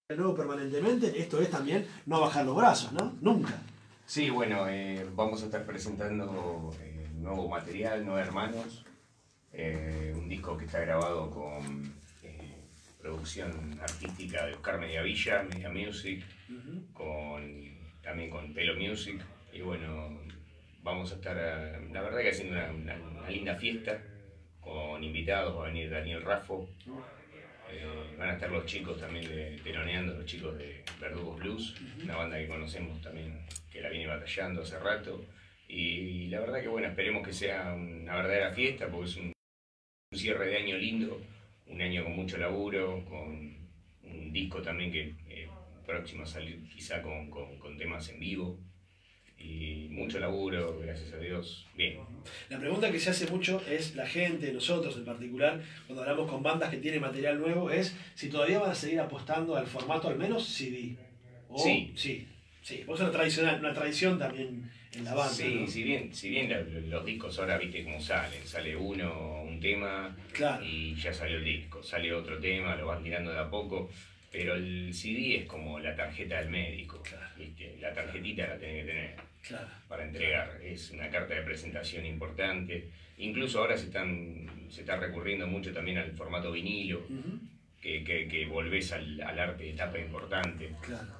nuevo permanentemente, esto es también no bajar los brazos, ¿no? Nunca. Sí, bueno, vamos a estar presentando nuevo material, No Hermanos, un disco que está grabado con producción artística de Oscar Mediavilla, Media Music, también con Pelo Music, y bueno, vamos a estar, la verdad que haciendo una linda fiesta, con invitados, va a venir Daniel Raffo, van a estar los chicos también teloneando, los chicos de Verdugos Blues, una banda que conocemos también, que la viene batallando hace rato. Y la verdad que bueno, esperemos que sea una verdadera fiesta, porque es un cierre de año lindo, un año con mucho laburo, con un disco también que próximo a salir quizá con temas en vivo. Y mucho laburo, gracias a Dios, bien. La pregunta que se hace mucho es la gente, nosotros en particular, cuando hablamos con bandas que tienen material nuevo, es si todavía van a seguir apostando al formato al menos CD. O, sí. Sí, vos es una tradición también en la banda. Sí, ¿no? si bien los discos ahora viste cómo sale un tema, claro, y ya salió el disco, sale otro tema, lo van tirando de a poco, pero el CD es como la tarjeta del médico, claro, ¿viste? La tarjetita la tenés que tener, claro, para entregar, es una carta de presentación importante. Incluso ahora se está recurriendo mucho también al formato vinilo, que volvés al arte de tapa importante. Claro.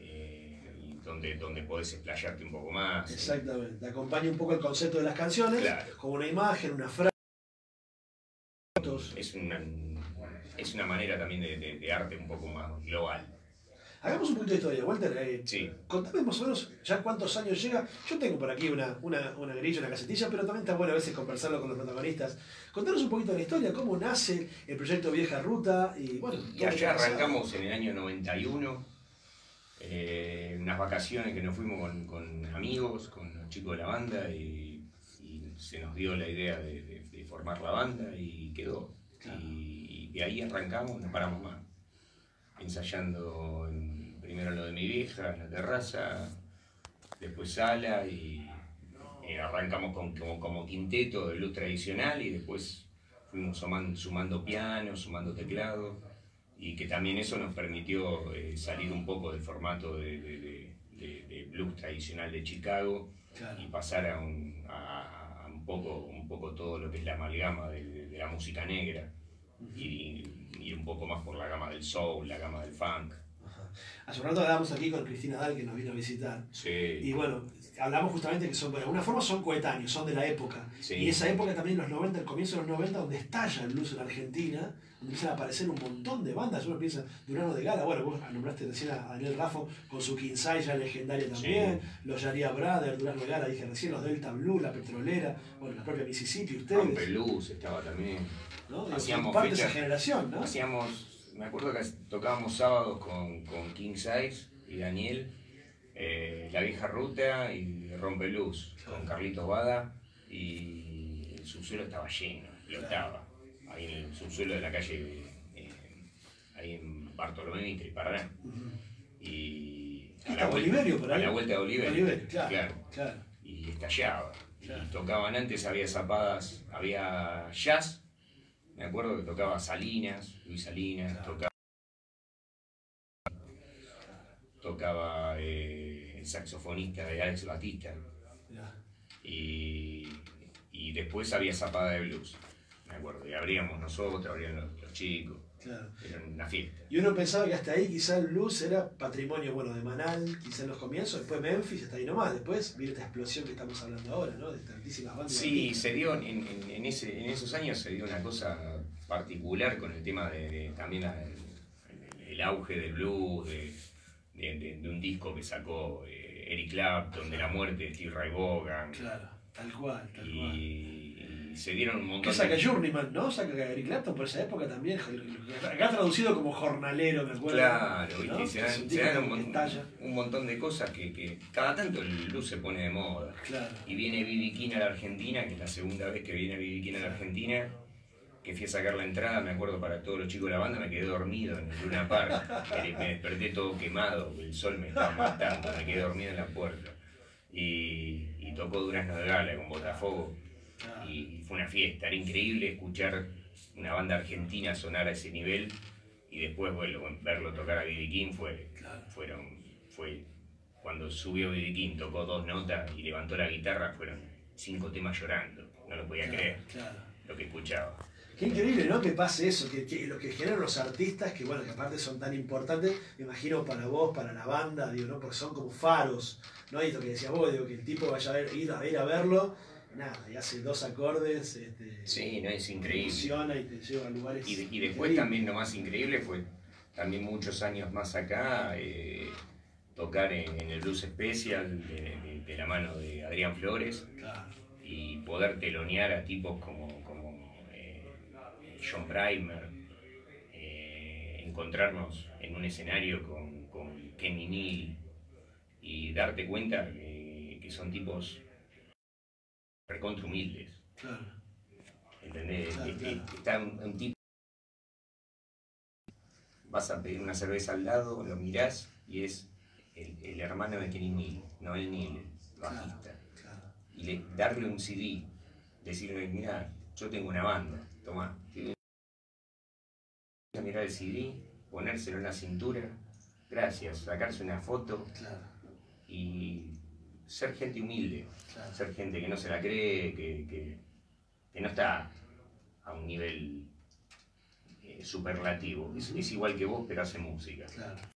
Donde podés explayarte un poco más. Exactamente, acompaña un poco el concepto de las canciones, claro, con una imagen, una frase. Es una manera también de arte un poco más global. Hagamos un poquito de historia, Walter. Sí. Contame más o menos ya cuántos años llega. Yo tengo por aquí una grilla, una casetilla, pero también está bueno a veces conversarlo con los protagonistas. Contanos un poquito de la historia, cómo nace el proyecto Vieja Ruta y bueno. Y allá arrancamos en el año 91. Unas vacaciones que nos fuimos con amigos, con los chicos de la banda, y se nos dio la idea de formar la banda y quedó. Claro. Y de ahí arrancamos, no paramos más. Ensayando primero lo de mi vieja, en la terraza, después sala, y arrancamos como quinteto de blues tradicional, y después fuimos sumando piano, sumando teclado, y que también eso nos permitió salir un poco del formato de blues tradicional de Chicago, claro, y pasar a un poco todo lo que es la amalgama de la música negra, y un poco más por la gama del soul, la gama del funk. Hace un rato hablábamos aquí con Cristina Dal, que nos vino a visitar. Sí. Y bueno, hablamos justamente que son, de alguna forma son coetáneos, son de la época. Sí. Y esa época también, los 90, el comienzo de los 90, donde estalla el blues en Argentina, donde empiezan a aparecer un montón de bandas. Uno piensa, Durano de Gala, bueno, vos nombraste recién a Daniel Raffo con su King Size ya legendaria también, sí, los Yaría Brothers, Durano de Gala, dije recién, los Delta Blue, La Petrolera, bueno, la propia Mississippi, ustedes. Rompe Blues estaba también. ¿No? Hacíamos parte de esa generación, ¿no? Me acuerdo que tocábamos sábados con King Size y Daniel, La Vieja Ruta y Rompe Luz, claro, con Carlitos Bada, y el subsuelo estaba lleno, explotaba. Claro. Ahí en el subsuelo de la calle, ahí en Bartolomé Mitre y Paraná. Y a la Oliverio, por ahí. A la vuelta de Oliverio, claro. Y estallaba. Claro. Y tocaban antes, había zapadas, había jazz. Me acuerdo que tocaba Salinas, Luis Salinas, claro, tocaba el saxofonista de Alex Batista, y después había zapada de blues, me acuerdo, y abríamos nosotros, abrían los chicos, claro, era una fiesta. Y uno pensaba que hasta ahí quizá el blues era patrimonio, bueno, de Manal, quizá en los comienzos, después Memphis, hasta ahí nomás, después viene esta explosión que estamos hablando ahora, ¿no? De tantísimas bandas. Sí, se dio, en esos años se dio una cosa particular con el tema de también el auge del blues, de un disco que sacó Eric Clapton, de la muerte de Steve Ray Vaughan. Claro, tal cual. Y se dieron un montón de... ¿Qué saca Journeyman, no? Saca Eric Clapton por esa época también, acá traducido como jornalero, me acuerdo. Claro, ¿no? se dan un montón de cosas que cada tanto el blues se pone de moda. Claro. Y viene B.B. King a la Argentina, que es la segunda vez que viene B.B. King a la Argentina, que fui a sacar la entrada, me acuerdo, para todos los chicos de la banda, me quedé dormido en el Luna Park, me desperté todo quemado, el sol me estaba matando, me quedé dormido en la puerta. Y tocó Durazno de Gala con Botafogo, y fue una fiesta, era increíble escuchar una banda argentina sonar a ese nivel, y y después bueno, verlo tocar a B.B. King Claro. fue cuando subió B.B. King, tocó 2 notas y levantó la guitarra, fueron 5 temas llorando, no lo podía creer, lo que escuchaba. Qué increíble, ¿no? Que pase eso, que lo que generan los artistas, que bueno, que aparte son tan importantes, me imagino para vos, para la banda, digo, ¿no? Porque son como faros, ¿no? Y lo que decías vos, digo, que el tipo vaya a ir a verlo, nada, y hace 2 acordes, sí, no, es increíble. Funciona y te lleva a lugares. Y después también lo más increíble fue, también muchos años más acá, tocar en el Blues Special de la mano de Adrián Flores. Claro. Y poder telonear a tipos como John Primer, encontrarnos en un escenario con Kenny Neal y darte cuenta que son tipos recontra humildes. Claro. ¿Entendés? Claro. Está un tipo, vas a pedir una cerveza al lado, lo mirás y es el hermano de Kenny Neal, Noel Neal, el bajista. Claro. Y darle un CD, decirle, mira, yo tengo una banda, tomá, a mirar el CD, ponérselo en la cintura, gracias, sacarse una foto. Claro. Y ser gente humilde, Claro. ser gente que no se la cree, que no está a un nivel superlativo, es igual que vos pero hace música. Claro.